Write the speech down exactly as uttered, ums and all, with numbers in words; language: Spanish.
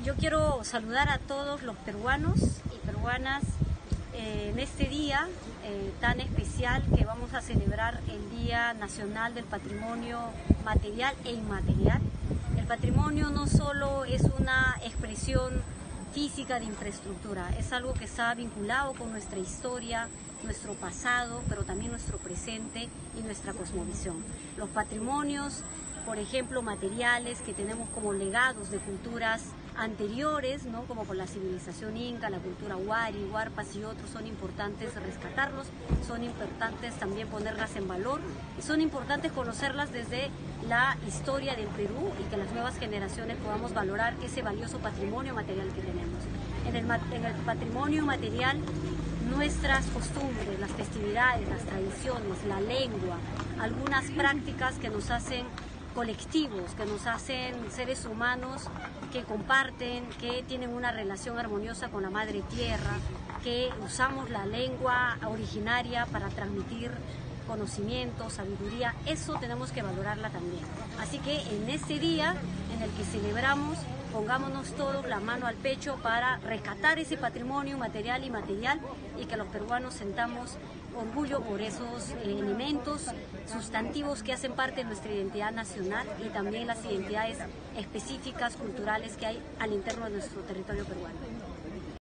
yo quiero saludar a todos los peruanos y peruanas eh, en este día eh, tan especial que vamos a celebrar el Día Nacional del Patrimonio Material e Inmaterial. El patrimonio no solo es una expresión física de infraestructura, es algo que está vinculado con nuestra historia, nuestro pasado, pero también nuestro presente y nuestra cosmovisión. Los patrimonios, por ejemplo, materiales que tenemos como legados de culturas anteriores, ¿no? Como con la civilización inca, la cultura huari, huarpas y otros, son importantes rescatarlos, son importantes también ponerlas en valor y son importantes conocerlas desde la historia del Perú y que las nuevas generaciones podamos valorar ese valioso patrimonio material que tenemos. En el, en el patrimonio material, nuestras costumbres, las festividades, las tradiciones, la lengua, algunas prácticas que nos hacen colectivos, que nos hacen seres humanos que comparten, que tienen una relación armoniosa con la madre tierra, que usamos la lengua originaria para transmitir conocimiento, sabiduría. Eso tenemos que valorarla también. Así que en este día en el que celebramos, pongámonos todos la mano al pecho para rescatar ese patrimonio material y inmaterial y que los peruanos sentamos orgullo por esos eh, elementos sustantivos que hacen parte de nuestra identidad nacional y también las identidades específicas culturales que hay al interno de nuestro territorio peruano.